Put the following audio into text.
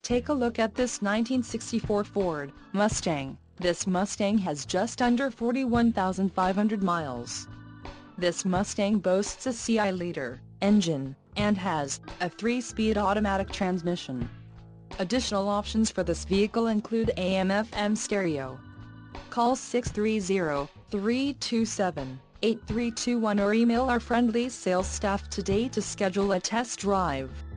Take a look at this 1964 Ford Mustang. This Mustang has just under 41,500 miles. This Mustang boasts a CI-liter engine, and has a 3-speed automatic transmission. Additional options for this vehicle include AM/FM stereo. Call 630-327-8321 or email our friendly sales staff today to schedule a test drive.